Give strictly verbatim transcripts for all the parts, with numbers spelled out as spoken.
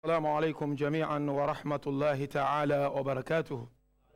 السلام عليكم جميعا ورحمة الله تعالى وبركاته.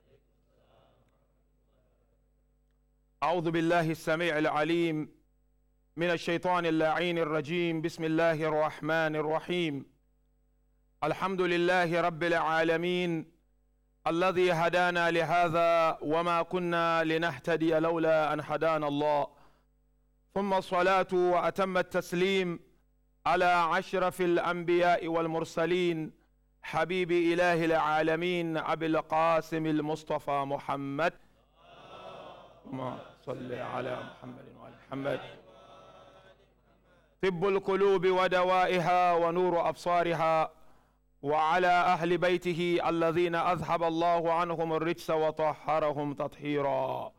أعوذ بالله السميع العليم من الشيطان اللعين الرجيم. بسم الله الرحمن الرحيم. الحمد لله رب العالمين الذي هدانا لهذا وما كنا لنهتدي لولا أن هدانا الله، ثم الصلاة وأتم التسليم على أشرف الأنبياء والمرسلين حبيب إله العالمين أبي القاسم المصطفى محمد. اللهم صل على محمد وعلى محمد. طب القلوب ودوائها ونور أبصارها، وعلى أهل بيته الذين أذهب الله عنهم الرجس وطهرهم تطهيرا.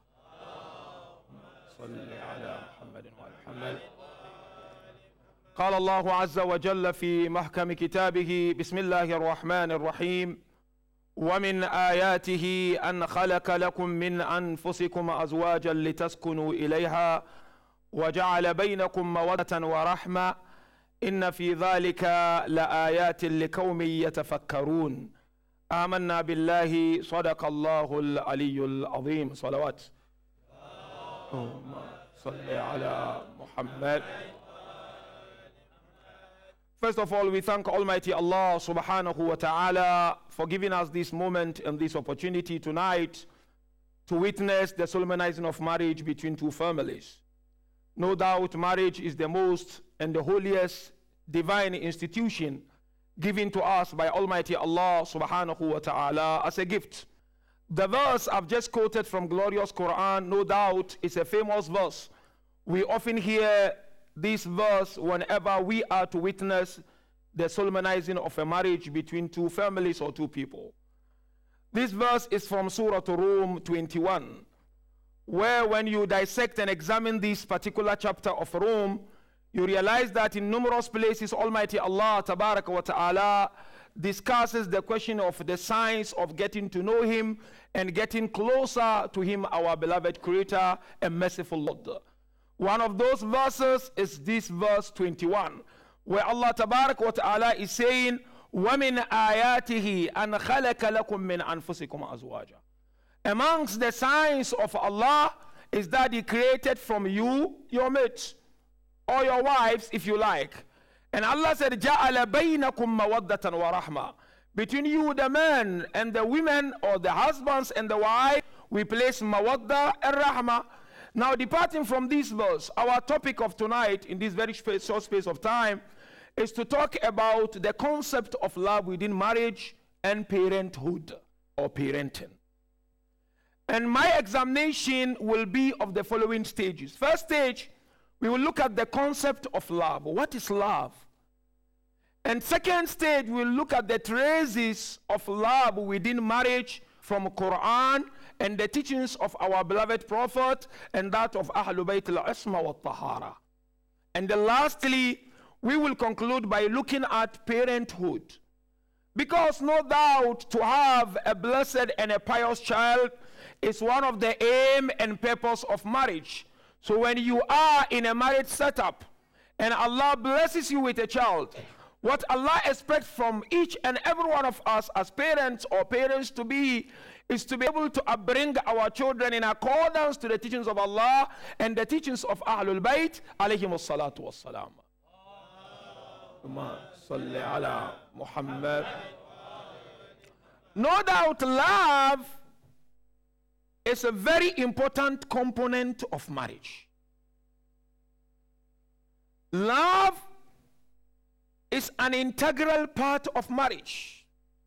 صل على محمد وعلى محمد. قال الله عز وجل في محكم كتابه: بسم الله الرحمن الرحيم: ومن آياته أن خلق لكم من أنفسكم أزواجا لتسكنوا إليها وجعل بينكم مودة ورحمة إن في ذلك لآيات لقوم يتفكرون. آمنا بالله، صدق الله العلي العظيم. صلوات. اللهم صل على محمد. First of all, we thank Almighty Allah subhanahu wa ta'ala for giving us this moment and this opportunity tonight to witness the solemnizing of marriage between two families. No doubt marriage is the most and the holiest divine institution given to us by Almighty Allah subhanahu wa ta'ala as a gift. The verse I've just quoted from glorious Quran, no doubt is a famous verse. We often hear this verse whenever we are to witness the solemnizing of a marriage between two families or two people. This verse is from Surah Rum twenty-one, where when you dissect and examine this particular chapter of Rum, you realize that in numerous places Almighty Allah Tabaraka wa Ta'ala discusses the question of the signs of getting to know Him and getting closer to Him, our beloved Creator and merciful Lord. One of those verses is this verse twenty-one, where Allah Tabarak wa Ta'ala is saying, وَمِنْ آيَاتِهِ أَنْ خَلَقَ لَكُم مِّنْ أَنفُسِكُمْ أَزْوَاجًا. Amongst the signs of Allah is that He created from you your mates, or your wives if you like. And Allah said, جَعَلَ بَيْنَكُمْ مَوَدَّةً وَرَحْمَةً. Between you, the men, and the women, or the husbands and the wives, we place mawadda and rahmah. Now, departing from this verse, our topic of tonight in this very short space of time is to talk about the concept of love within marriage and parenthood or parenting. And my examination will be of the following stages. First stage, we will look at the concept of love. What is love? And second stage, we'll look at the traces of love within marriage from Quran and the teachings of our beloved Prophet and that of Ahlul Bayt al-Isma wa Tahara. And then lastly, we will conclude by looking at parenthood. Because no doubt to have a blessed and a pious child is one of the aim and purpose of marriage. So when you are in a marriage setup and Allah blesses you with a child, what Allah expects from each and every one of us as parents or parents to be is to be able to upbring our children in accordance to the teachings of Allah and the teachings of Ahlul Bayt alayhim as-salatu was-salam. Salli ala Muhammad. No doubt love is a very important component of marriage. Love is an integral part of marriage.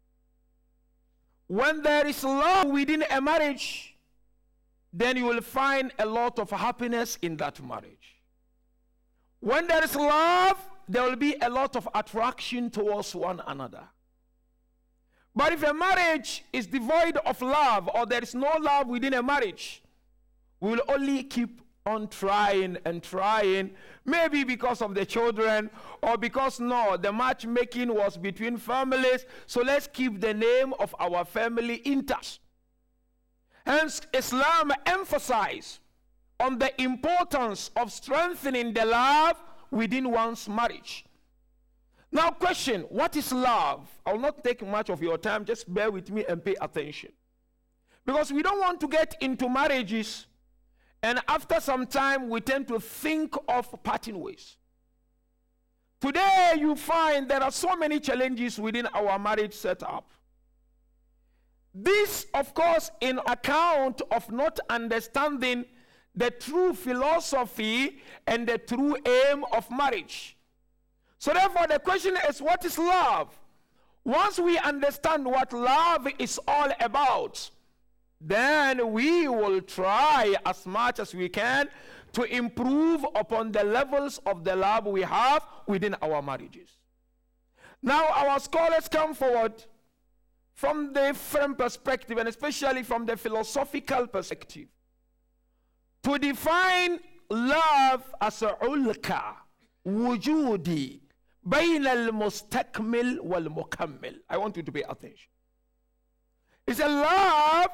When there is love within a marriage, then you will find a lot of happiness in that marriage. When there is love, there will be a lot of attraction towards one another. But if a marriage is devoid of love, or there is no love within a marriage, we will only keep on trying and trying, maybe because of the children, or because no, the matchmaking was between families, so let's keep the name of our family intact. Hence, Islam emphasizes on the importance of strengthening the love within one's marriage. Now, question, what is love? I will not take much of your time. Just bear with me and pay attention. Because we don't want to get into marriages, and after some time, we tend to think of parting ways. Today, you find there are so many challenges within our marriage setup. This, of course, in account of not understanding the true philosophy and the true aim of marriage. So therefore, the question is, what is love? Once we understand what love is all about, then we will try as much as we can to improve upon the levels of the love we have within our marriages. Now, our scholars come forward from the different perspective, and especially from the philosophical perspective, to define love as a ulka, wujudi, bayn al-mustakmil wal-mukammil. I want you to pay attention. It's a love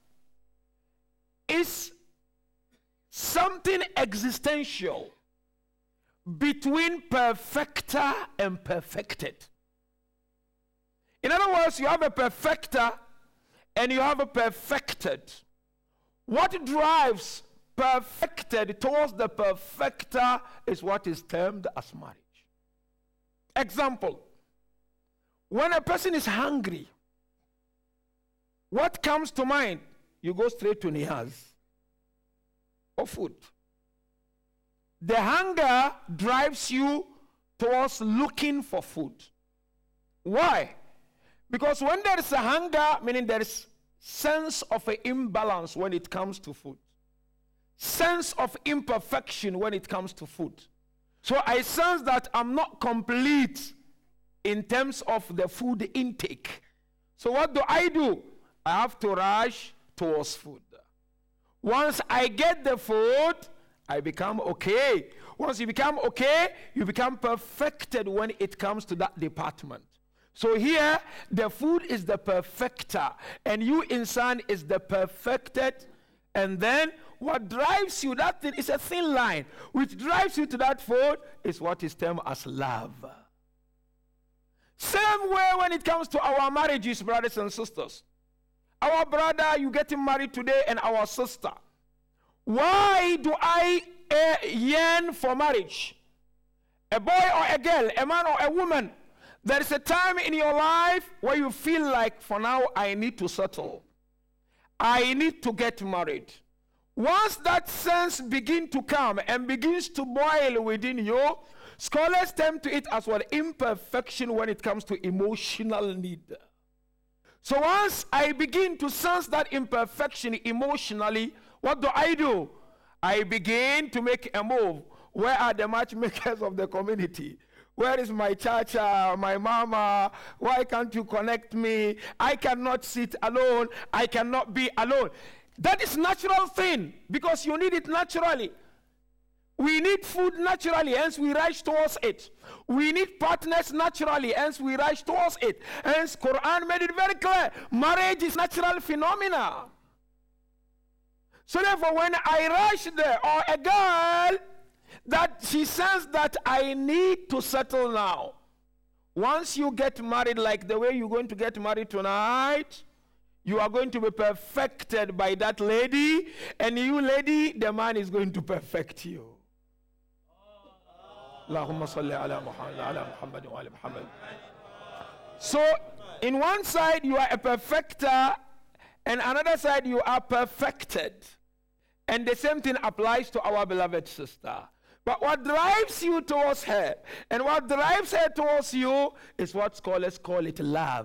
is something existential between perfecter and perfected. In other words, you have a perfecter and you have a perfected. What drives perfected towards the perfecter is what is termed as marriage. Example, when a person is hungry, what comes to mind? You go straight to Niyaz or food. The hunger drives you towards looking for food. Why? Because when there is a hunger, meaning there is sense of an imbalance when it comes to food. Sense of imperfection when it comes to food. So I sense that I'm not complete in terms of the food intake. So what do I do? I have to rush towards food. Once I get the food, I become okay. Once you become okay, you become perfected when it comes to that department. So here, the food is the perfecter, and you, insan, is the perfected. And then what drives you, that thing is a thin line. Which drives you to that food is what is termed as love. Same way when it comes to our marriages, brothers and sisters. Our brother, you getting married today, and our sister. Why do I uh, yearn for marriage? A boy or a girl, a man or a woman. There is a time in your life where you feel like, for now, I need to settle. I need to get married. Once that sense begins to come and begins to boil within you, scholars term to it as well imperfection when it comes to emotional need. So once I begin to sense that imperfection emotionally, what do I do? I begin to make a move. Where are the matchmakers of the community? Where is my chacha, my mama? Why can't you connect me? I cannot sit alone. I cannot be alone. That is natural thing because you need it naturally. We need food naturally, hence we rush towards it. We need partners naturally, hence we rush towards it. Hence Quran made it very clear. Marriage is natural phenomena. So therefore when I rush there, or a girl, that she says that I need to settle now. Once you get married like the way you're going to get married tonight, you are going to be perfected by that lady, and you lady, the man is going to perfect you. Allahumma salli ala Muhammad, ala Muhammad wa ala Muhammad. So, in one side you are a perfecter, and another side you are perfected. And the same thing applies to our beloved sister. But what drives you towards her, and what drives her towards you, is what scholars call it love.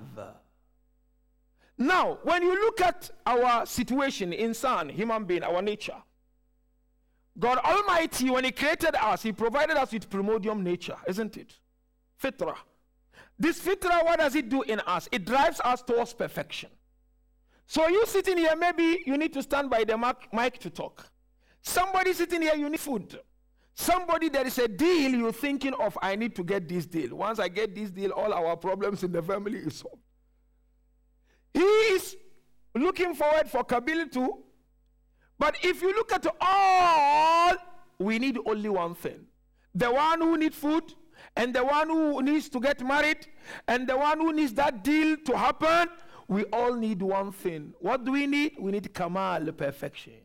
Now, when you look at our situation, insan, human being, our nature, God Almighty, when He created us, He provided us with primordial nature, isn't it? Fitra. This fitra, what does it do in us? It drives us towards perfection. So you sitting here, maybe you need to stand by the mic to talk. Somebody sitting here, you need food. Somebody, there is a deal you're thinking of, I need to get this deal. Once I get this deal, all our problems in the family is solved. He is looking forward for Kabil too. But if you look at all, we need only one thing. The one who needs food and the one who needs to get married, and the one who needs that deal to happen, we all need one thing. What do we need? We need kamal, perfection.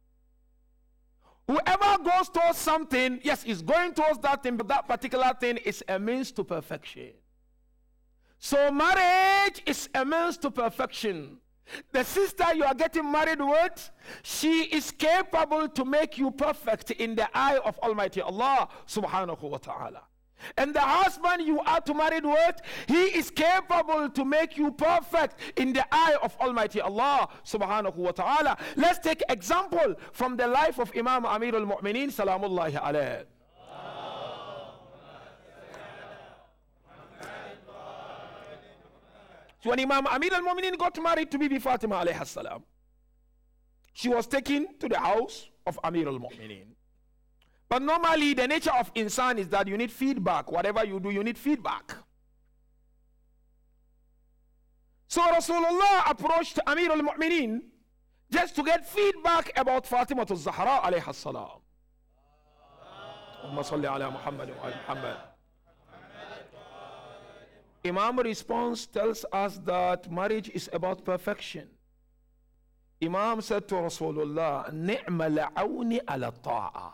Whoever goes towards something, yes, is going towards that thing, but that particular thing is a means to perfection. So marriage is a means to perfection. The sister you are getting married with, she is capable to make you perfect in the eye of Almighty Allah subhanahu wa ta'ala. And the husband you are to marry with, he is capable to make you perfect in the eye of Almighty Allah subhanahu wa ta'ala. Let's take example from the life of Imam Amir al-Mu'mineen salamullahi alayhi. So when Imam Amir al-Mu'mineen got married to Bibi Fatima alayhi salam, she was taken to the house of Amir al-Mu'mineen. But normally the nature of insan is that you need feedback. Whatever you do, you need feedback. So Rasulullah approached Amir al-Mu'mineen just to get feedback about Fatima al-Zahra alayhi salam. Allahumma salli ala Muhammad wa ala Muhammad. Imam response tells us that marriage is about perfection. Imam said to Rasulullah, Ni'ma la'awni ala ta'a.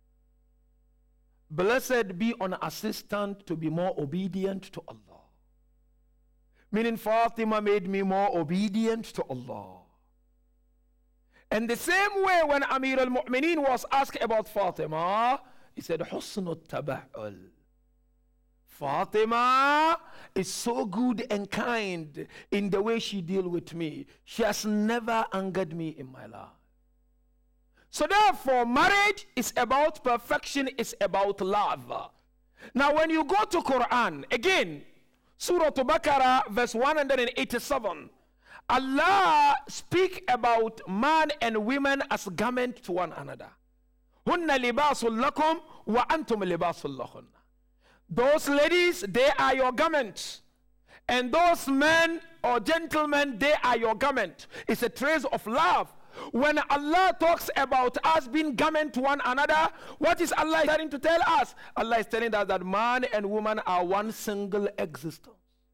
Blessed be an assistant to be more obedient to Allah. Meaning Fatima made me more obedient to Allah. And the same way when Amir al-Mu'mineen was asked about Fatima, he said, Husnu taba'ul. Fatima is so good and kind in the way she deals with me. She has never angered me in my life. So therefore, marriage is about perfection, it's about love. Now when you go to Quran, again, Surah Al-Baqarah, verse one hundred eighty-seven, Allah speak about man and women as garment to one another. Hunna libasul lakum wa antum libasul lahun. Those ladies, they are your garments. And those men or gentlemen, they are your garment. It's a trace of love. When Allah talks about us being garment to one another, what is Allah trying to tell us? Allah is telling us that man and woman are one single existence.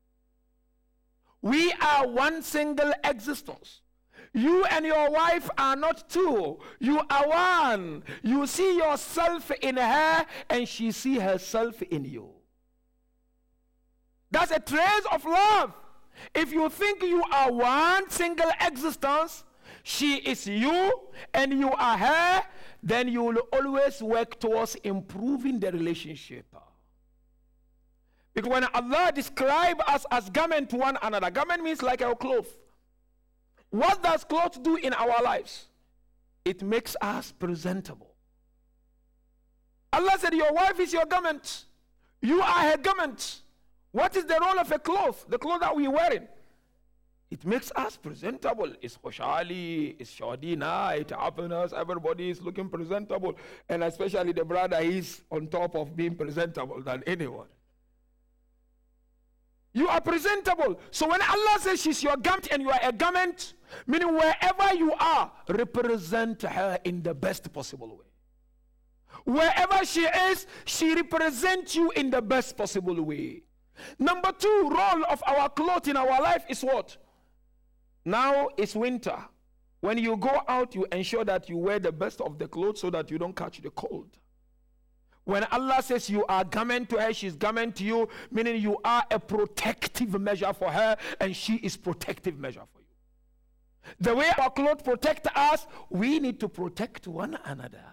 We are one single existence. You and your wife are not two. You are one. You see yourself in her and she sees herself in you. That's a trace of love. If you think you are one single existence, she is you and you are her, then you will always work towards improving the relationship. Because when Allah describes us as garment to one another, garment means like our clothes. What does clothes do in our lives? It makes us presentable. Allah said, your wife is your garment. You are her garment. What is the role of a cloth? The clothes that we are wearing. It makes us presentable. It's Khoshali, it's Shadina, it's happiness. Everybody is looking presentable. And especially the brother, he's on top of being presentable than anyone. You are presentable. So when Allah says she's your garment and you are a garment, meaning wherever you are, represent her in the best possible way. Wherever she is, she represents you in the best possible way. Number two, role of our clothes in our life is what? Now it's winter. When you go out, you ensure that you wear the best of the clothes so that you don't catch the cold. When Allah says you are garment to her, she's garment to you, meaning you are a protective measure for her and she is protective measure for you. The way our clothes protect us, we need to protect one another.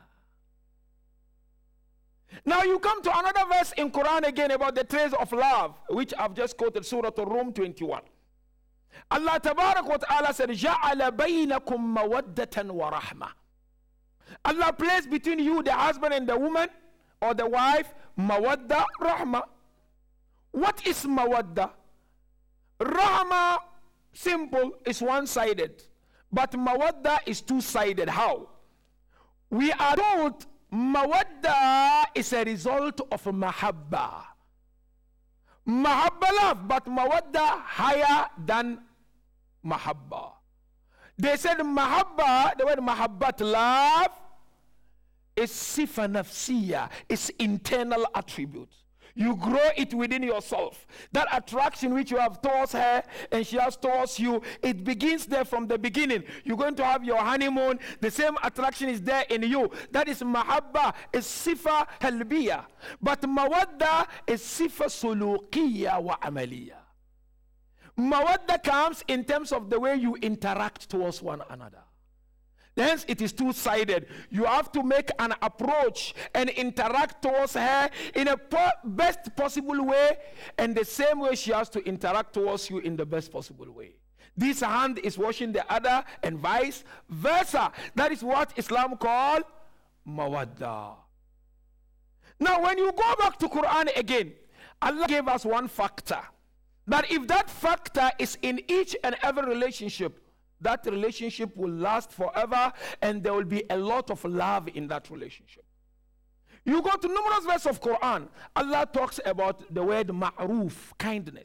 Now you come to another verse in Quran again about the trace of love, which I've just quoted, Surah Al-Rum twenty-one. Allah Tabarak wa Ta'ala said, جَعَلَ بَيْنَكُمْ مَوَدَّةً وَرَحْمَةً. Allah placed between you, the husband and the woman, or the wife, mawadda, rahma. What is mawadda? Rahma, simple, is one-sided. But mawadda is two-sided. How? We are told mawadda is a result of mahabba. Mahabba love, but mawadda higher than mahabba. They said mahabba, the word mahabbat, love, is sifa nafsiya, is internal attribute. You grow it within yourself. That attraction which you have towards her and she has towards you, it begins there from the beginning. You're going to have your honeymoon. The same attraction is there in you. That is mahabba, is sifa halbiya. But mawadda is sifa sulukiya wa amaliya. Mawadda comes in terms of the way you interact towards one another. Hence, it is two-sided. You have to make an approach and interact towards her in a po best possible way, and the same way she has to interact towards you in the best possible way. This hand is washing the other, and vice versa. That is what Islam calls mawadda. Now, when you go back to Quran again, Allah gave us one factor. That if that factor is in each and every relationship, that relationship will last forever, and there will be a lot of love in that relationship. You go to numerous verses of Quran, Allah talks about the word ma'ruf, kindness.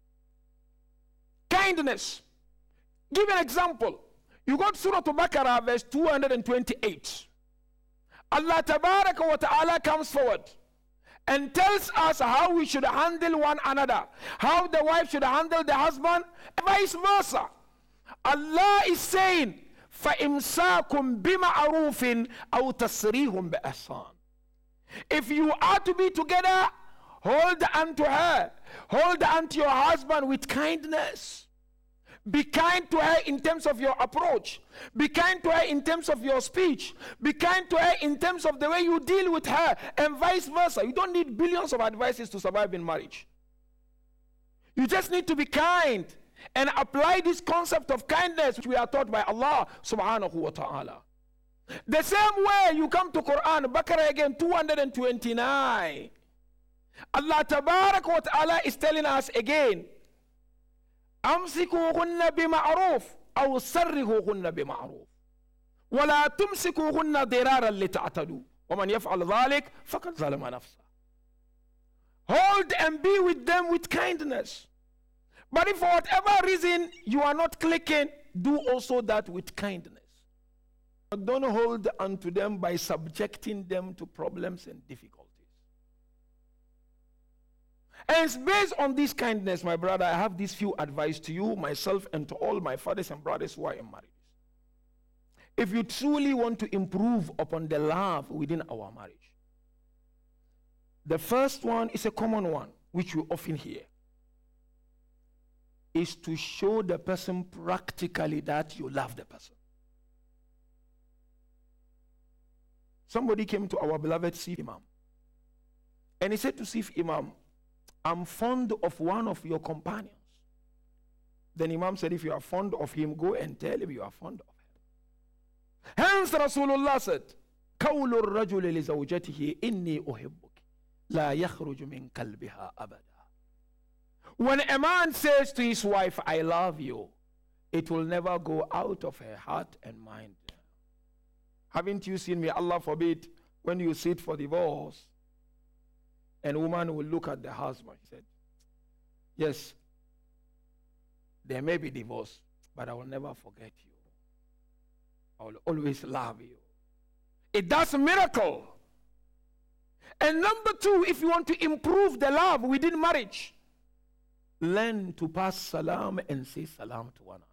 Kindness. Give an example. You go to Surah Al-Baqarah, verse two hundred twenty-eight. Allah Tabaraka wa Ta'ala comes forward and tells us how we should handle one another, how the wife should handle the husband, and vice versa. Allah is saying, فَإِمْسَاكُمْ بِمَعْرُوفٍ أَوْ تَسْرِيهُمْ بِإِحْسَانٍ. If you are to be together, hold on to her. Hold on to your husband with kindness. Be kind to her in terms of your approach. Be kind to her in terms of your speech. Be kind to her in terms of the way you deal with her, and vice versa. You don't need billions of advices to survive in marriage. You just need to be kind and apply this concept of kindness which we are taught by Allah subhanahu wa ta'ala. The same way you come to Quran, Baqarah again, two hundred twenty-nine. Allah tabarak wa ta'ala is telling us again, أمسكوهن بمعروف أو سرهوهن بمعروف ولا تمسكوهن ضرارا لتعتدوا ومن يفعل ذلك فقد ظلم نفسه. Hold and be with them with kindness. But if for whatever reason you are not clicking, do also that with kindness. But don't hold unto them by subjecting them to problems and difficulties. And it's based on this kindness, my brother, I have this few advice to you, myself, and to all my fathers and brothers who are in marriage. If you truly want to improve upon the love within our marriage, the first one is a common one, which we often hear, is to show the person practically that you love the person. Somebody came to our beloved Chief Imam, and he said to Chief Imam, I'm fond of one of your companions. Then Imam said, if you are fond of him, go and tell him you are fond of him. Hence Rasulullah said, قول الرجل لزوجته إني أحبك لا يخرج من قلبها أبدا. When a man says to his wife, I love you, it will never go out of her heart and mind. Haven't you seen me, Allah forbid, when you sit for divorce, and woman will look at the husband, he said, yes, there may be divorce, but I will never forget you. I will always love you. It does a miracle. And number two, if you want to improve the love within marriage, learn to pass salam and say salam to one another.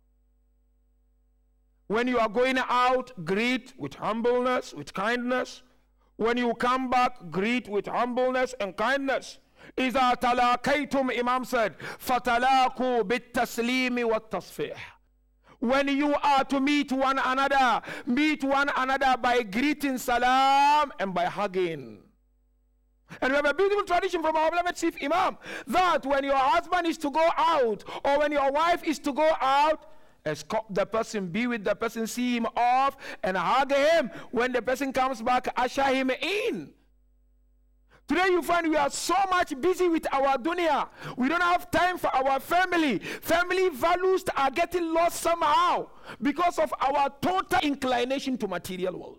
When you are going out, greet with humbleness, with kindness. When you come back, greet with humbleness and kindness. إِذَا تَلَاقَيْتُمْ, Imam said, فَتَلَاقُوا بِالتَّسْلِيمِ وَالتَّصْفِيحِ. When you are to meet one another, meet one another by greeting salam and by hugging. And we have a beautiful tradition from our beloved Chief Imam, that when your husband is to go out, or when your wife is to go out, escort the person, be with the person, see him off, and hug him. When the person comes back, usher him in. Today you find we are so much busy with our dunya. We don't have time for our family. Family values are getting lost somehow because of our total inclination to material world.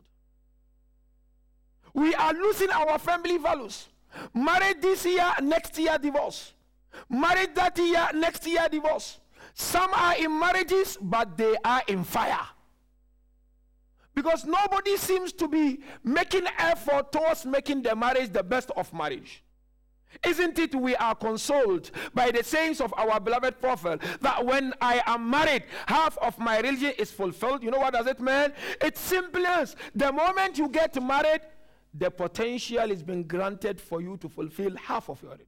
We are losing our family values. Married this year, next year divorce. Married that year, next year divorce. Some are in marriages, but they are in fire. Because nobody seems to be making effort towards making the marriage the best of marriage. Isn't it we are consoled by the sayings of our beloved Prophet that when I am married, half of my religion is fulfilled? You know what does it mean? It's simple as the moment you get married, the potential is being granted for you to fulfill half of your religion.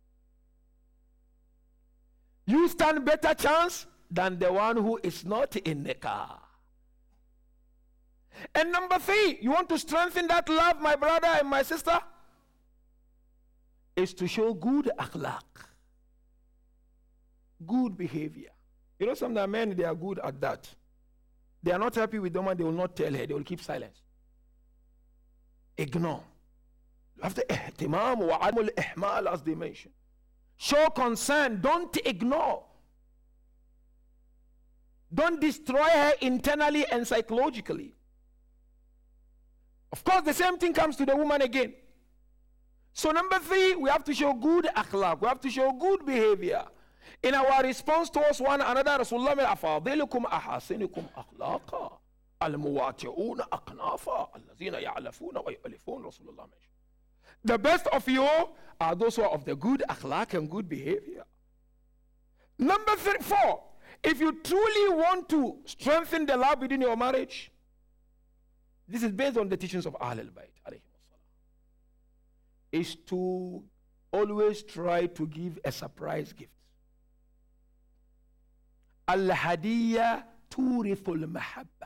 You stand better chance than the one who is not in Nikah. And number three, you want to strengthen that love, my brother and my sister, is to show good akhlaq, good behavior. You know, some men, they are good at that. They are not happy with the woman, they will not tell her, they will keep silence. Ignore. After ihtimam wa admul ihmal, as they mention. Show concern, don't ignore. Don't destroy her internally and psychologically. Of course, the same thing comes to the woman again. So number three, we have to show good akhlaq. We have to show good behavior. In our response towards one another, Rasulullah said, أَفَاضِلُكُمْ أَحَاسِنُكُمْ أَخْلَاقًا الْمُوَاتِعُونَ أَقْنَافًا الَّذِينَ يَعْلَفُونَ وَيُؤْلِفُونَ. Rasulullah mentioned. The best of you are those who are of the good akhlaq and good behavior. Number three, four, if you truly want to strengthen the love within your marriage, this is based on the teachings of Ahl al-Bayt, is to always try to give a surprise gift. Al-hadiyya turithul mahabba.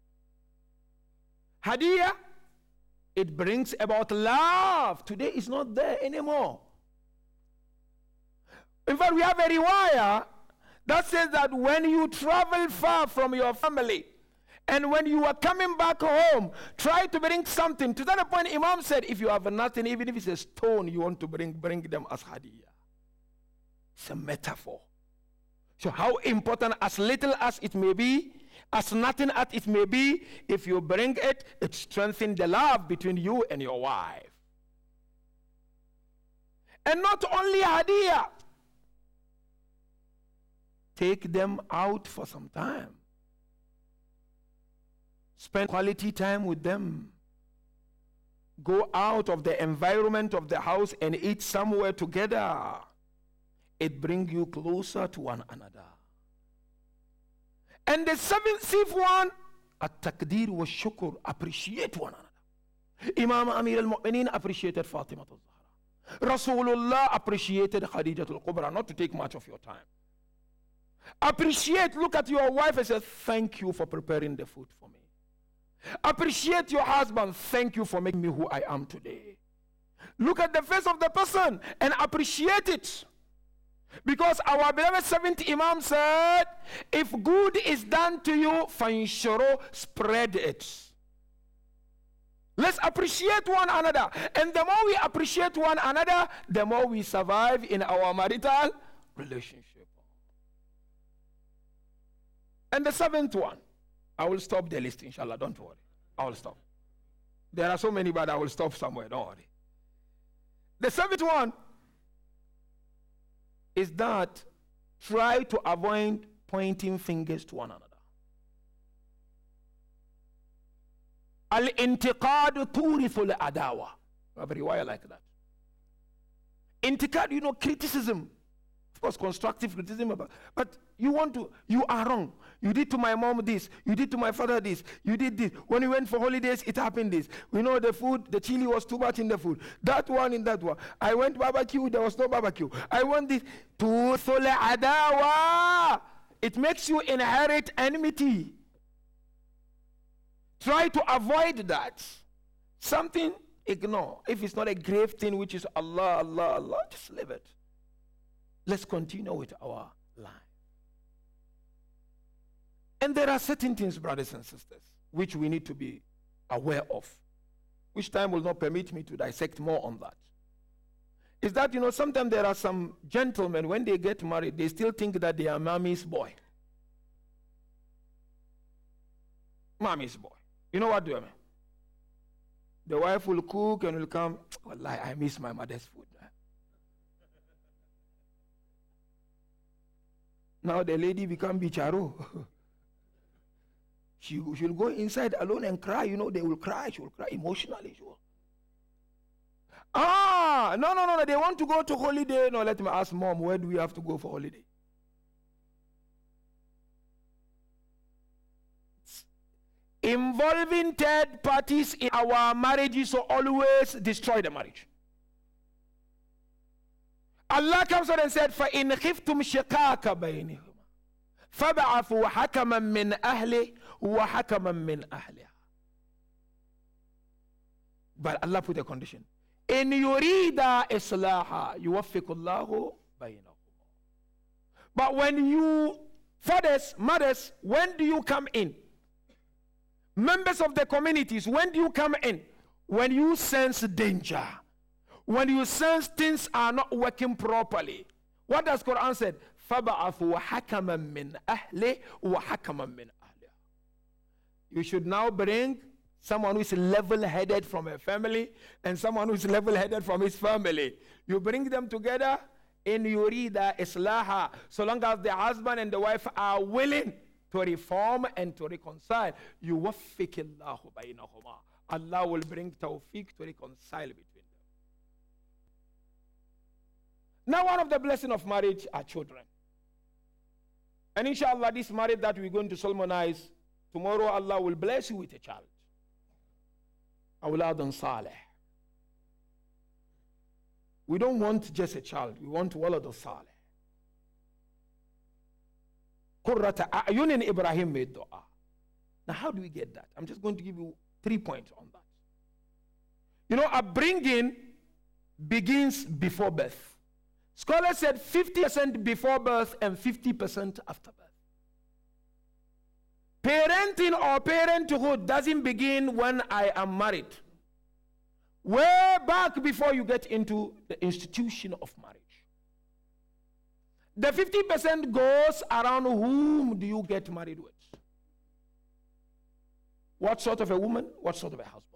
Hadiyya, it brings about love. Today is not there anymore. In fact, we have a riwayah that says that when you travel far from your family, and when you are coming back home, try to bring something. To that point, Imam said, if you have nothing, even if it's a stone, you want to bring, bring them as hadiyah. It's a metaphor. So how important, as little as it may be, as nothing as it may be, if you bring it, it strengthens the love between you and your wife. And not only hadiyah, take them out for some time. Spend quality time with them. Go out of the environment of the house and eat somewhere together. It brings you closer to one another. And the seventh one, at-takdir wa shukr, appreciate one another. Imam Amir al-Mu'mineen appreciated Fatima al-Zahra. Rasulullah appreciated Khadijah al-Kubra, not to take much of your time. Appreciate, look at your wife and say, thank you for preparing the food for me. Appreciate your husband, thank you for making me who I am today. Look at the face of the person and appreciate it. Because our beloved seventh Imam said, if good is done to you, fanshuru, spread it. Let's appreciate one another. And the more we appreciate one another, the more we survive in our marital relationship. And the seventh one, I will stop the list, inshallah, don't worry. I will stop. There are so many, but I will stop somewhere, don't worry. The seventh one is that try to avoid pointing fingers to one another. Al-intiqad turithul adawa. We have a riwayah like that. Intiqad, you know, criticism. Of course, constructive criticism. But you want to, you are wrong. You did to my mom this. You did to my father this. You did this. When we went for holidays, it happened this. We know the food, the chili was too much in the food. That one in that one. I went barbecue, there was no barbecue. I want this. Turithul adawa. It makes you inherit enmity. Try to avoid that. Something, ignore. If it's not a grave thing, which is Allah, Allah, Allah, just leave it. Let's continue with our life. And there are certain things, brothers and sisters, which we need to be aware of, which time will not permit me to dissect more on that. Is that, you know, sometimes there are some gentlemen, when they get married, they still think that they are mommy's boy. Mommy's boy. You know what do I mean? The wife will cook and will come, wallahi, I miss my mother's food. Now the lady become bicharo. she she'll go inside alone and cry. You know, they will cry. She will cry emotionally. She will. Ah, no, no, no, no. They want to go to holiday. No, let me ask mom, where do we have to go for holiday? Involving third parties in our marriages will always destroy the marriage. Allah comes out and said, فَإِنْ خِفْتُمْ شِقَاقَ بَيْنِهُمَا فَبَعَثُوا حَكَمًا مِّنْ أَهْلِهِ وَحَكَمًا مِّنْ أَهْلِهَا. But Allah put a condition. إِنْ يُرِيدَ إِصْلَاحًا يُوَفِّقُ اللَّهُ بَيْنَهُمَا. But when you, fathers, mothers, when do you come in? Members of the communities, when do you come in? When you sense danger. When you sense things are not working properly. What does Quran say? فَبَعَثُوا حَكَمًا مِّنْ أَهْلِهِ وَحَكَمًا مِّنْ أَهْلِهَا. You should now bring someone who is level-headed from a family and someone who is level-headed from his family. You bring them together in yurida islaha, so long as the husband and the wife are willing to reform and to reconcile. Yuwaffiqillahu baynahuma. Allah will bring tawfiq to reconcile between them. Now, one of the blessings of marriage are children. And inshallah, this marriage that we're going to solemnize, tomorrow Allah will bless you with a child. Awladun salih. We don't want just a child. We want waladun salih. Qurrata a'yunin Ibrahim made dua. Now, how do we get that? I'm just going to give you three points on that. You know, upbringing begins before birth. Scholars said fifty percent before birth and fifty percent after birth. Parenting or parenthood doesn't begin when I am married. Way back before you get into the institution of marriage. The fifty percent goes around whom do you get married with? What sort of a woman? What sort of a husband?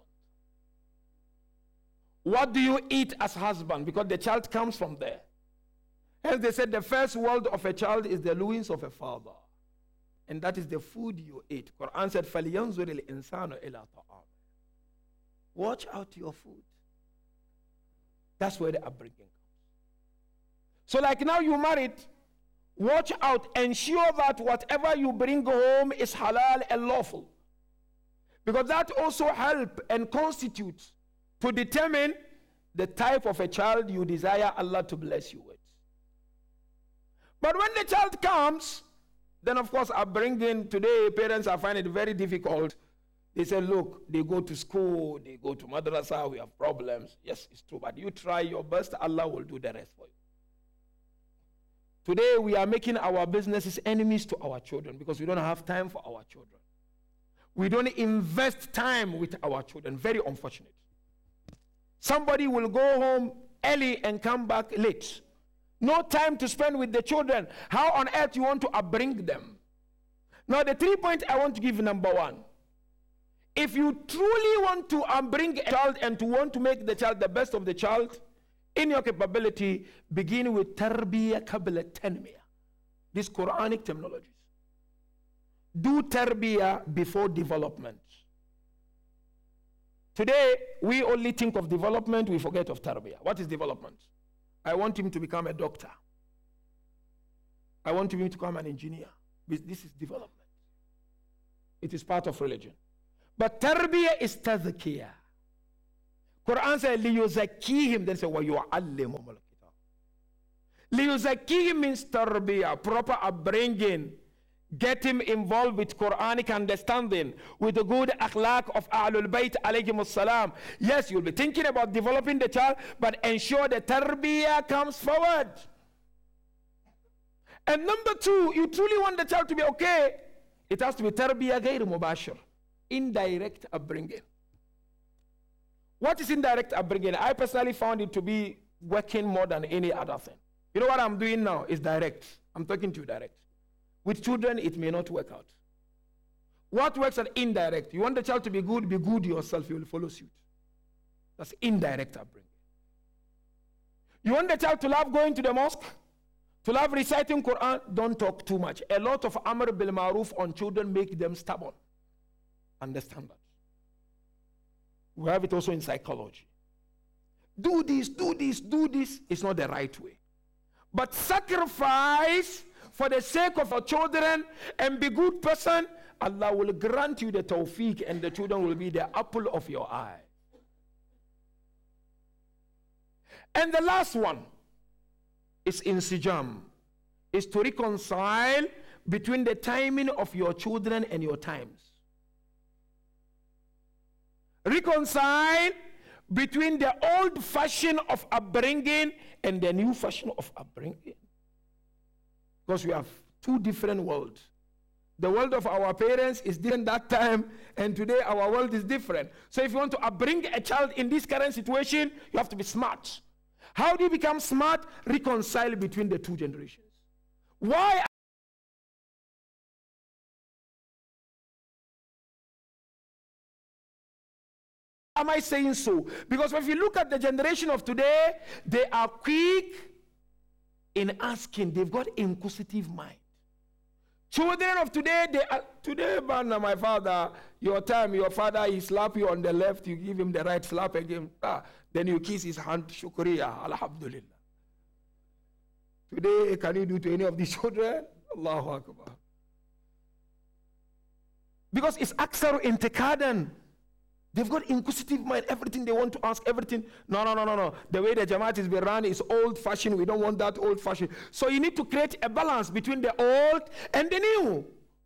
What do you eat as husband? Because the child comes from there. Hence they said the first word of a child is the loins of a father. And that is the food you eat. Quran said, فَلْيَنْظُرِ الْإِنسَانُ إِلَىٰ طَعَامٍ. Watch out your food. That's where the upbringing comes. So like now you married, watch out, ensure that whatever you bring home is halal and lawful. Because that also helps and constitutes to determine the type of a child you desire Allah to bless you with. But when the child comes, then of course upbringing today, parents are finding it very difficult. They say, look, they go to school, they go to madrasa, we have problems. Yes, it's true, but you try your best, Allah will do the rest for you. Today we are making our businesses enemies to our children because we don't have time for our children. We don't invest time with our children. Very unfortunate. Somebody will go home early and come back late. No time to spend with the children. How on earth you want to upbring them? Now the three points I want to give, number one. If you truly want to upbring a child and to want to make the child the best of the child, in your capability, begin with tarbiyah qabla tanmiyah. These Quranic terminologies. Do tarbiyah before development. Today, we only think of development, we forget of tarbiyah. What is development? I want him to become a doctor. I want him to become an engineer. This is development. It is part of religion. But tarbiyah is tazkiyah. Quran says, liyuzakkihim, then say, wa yu'allimum al-kitab. Liyuzakkihim means tarbiyah, proper upbringing. Get him involved with Quranic understanding, with the good akhlaq of Ahlul Bayt alayhim as-salam. Yes, you'll be thinking about developing the child, but ensure the tarbiyah comes forward. And number two, you truly want the child to be okay, it has to be tarbiyah ghayr mubashir, indirect upbringing. What is indirect upbringing? I personally found it to be working more than any other thing. You know what I'm doing now is direct. I'm talking to you direct. With children, it may not work out. What works at indirect? You want the child to be good, be good yourself, you will follow suit. That's indirect upbringing. You want the child to love going to the mosque, to love reciting Quran, don't talk too much. A lot of amr bil ma'ruf on children make them stubborn. Understand that. We have it also in psychology. do this, do this, do this, is not the right way. But sacrifice for the sake of our children and be good person, Allah will grant you the tawfiq and the children will be the apple of your eye. And the last one is insijam, is to reconcile between the timing of your children and your times. Reconcile between the old fashion of upbringing and the new fashion of upbringing. Because we have two different worlds. The world of our parents is different that time, and today our world is different. So if you want to upbring a child in this current situation, you have to be smart. How do you become smart? Reconcile between the two generations. Why am I saying so? Because if you look at the generation of today, they are quick in asking. They've got inquisitive mind. Children of today, they are, today, man, my father, your time, your father, he slap you on the left, you give him the right slap again. Ah, then you kiss his hand, shukriya, alhamdulillah. Today, can you do to any of these children? Allahu Akbar. Because it's aksaru intikadan. They've got inquisitive mind, everything they want to ask, everything. No, no, no, no, no. The way the Jamaat is being run is old-fashioned. We don't want that old-fashioned. So you need to create a balance between the old and the new.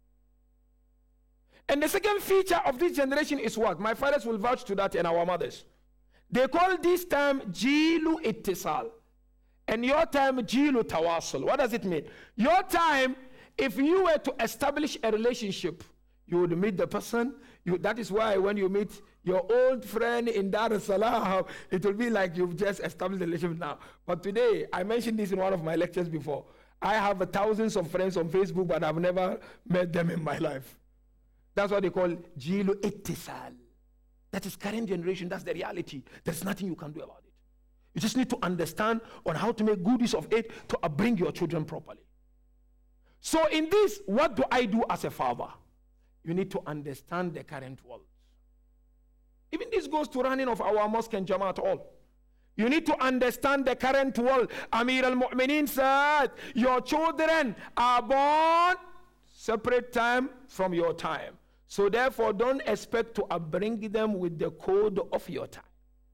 And the second feature of this generation is what? My fathers will vouch to that and our mothers. They call this time Jilu Ittisal. And your time Jilu Tawasul. What does it mean? Your time, if you were to establish a relationship, you would meet the person. You, that is why when you meet your old friend in Dar es Salaam, it will be like you've just established a relationship now. But today, I mentioned this in one of my lectures before. I have thousands of friends on Facebook, but I've never met them in my life. That's what they call Jilu Ittisal. That is current generation. That's the reality. There's nothing you can do about it. You just need to understand on how to make good use of it to bring your children properly. So in this, what do I do as a father? You need to understand the current world. Even this goes to running of our mosque and Jamaat all. You need to understand the current world. Amir al-Mu'mineen said, your children are born separate time from your time. So therefore, don't expect to upbring them with the code of your time.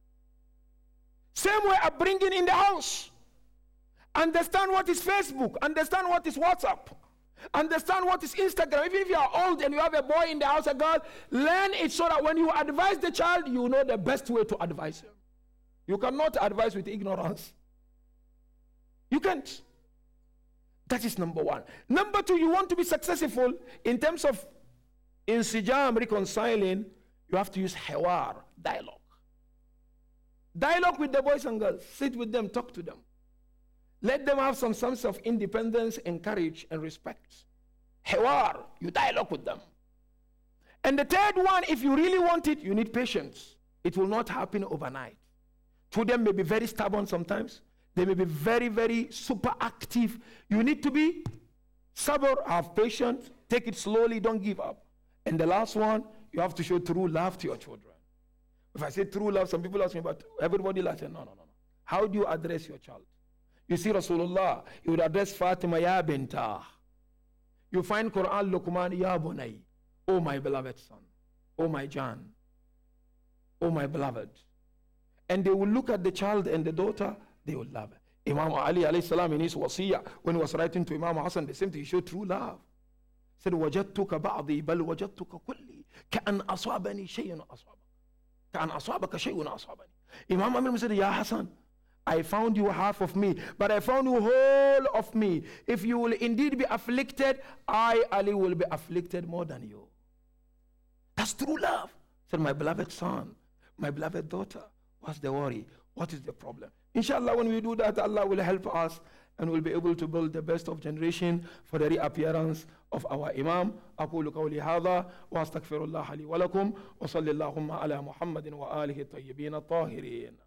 Same way upbringing in the house. Understand what is Facebook. Understand what is WhatsApp. Understand what is Instagram. Even if you are old and you have a boy in the house, a girl, learn it so that when you advise the child, you know the best way to advise him. You cannot advise with ignorance. You can't. That is number one. Number two, you want to be successful in terms of insijam, reconciling, you have to use hawar, dialogue. Dialogue with the boys and girls. Sit with them, talk to them. Let them have some sense of independence and courage and respect. Hawar, you dialogue with them. And the third one, if you really want it, you need patience. It will not happen overnight. Children may be very stubborn sometimes. They may be very, very super active. You need to be sabr, have patience, take it slowly, don't give up. And the last one, you have to show true love to your children. If I say true love, some people ask me, but everybody laughs. No, no, no, no. How do you address your child? You see Rasulullah, he would address Fatima, Ya Bintah. You find Quran, Luqman, Ya Bunay. Oh my beloved son. Oh my Jan. Oh my beloved. And they will look at the child and the daughter, they will love it. Imam Ali alayhi salam in his wasiyah, when he was writing to Imam Hassan, the same thing, he showed true love. He said, وَجَدْتُكَ بَعْضِي بَلْ وَجَدْتُكَ كُلِّي كَأَنْ أَصَابَنِي شَيْءٌ أَصَابَكَ كَأَنْ أَصَابَكَ شَيْءٌ أَصَابَنِي. Imam Amir said, Ya Hassan, I found you half of me, but I found you whole of me. If you will indeed be afflicted, I, Ali, will be afflicted more than you. That's true love. Said, my beloved son, my beloved daughter, what's the worry? What is the problem? Inshallah, when we do that, Allah will help us and we'll be able to build the best of generation for the reappearance of our Imam. أقول قولي هذا وأستغفر الله لي ولكم وصلى اللهم على محمد وآله الطيبين الطاهرين.